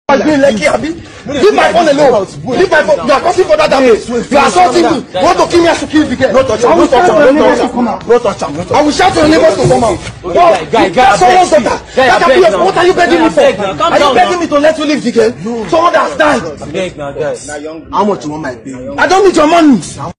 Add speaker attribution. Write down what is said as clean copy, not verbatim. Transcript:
Speaker 1: Lekki, Abi. Leave my phone alone. Leave my phone. You are causing further damage. You are assaulting me. You want to kill me? I should kill you again. No touch him. No touch him. No touch him. I will shout to your neighbors to come out. Someone's daughter. What are you begging me for? Are you begging me to let you leave the girl? Someone that has died.
Speaker 2: How much you want my pay?
Speaker 1: I don't need your money.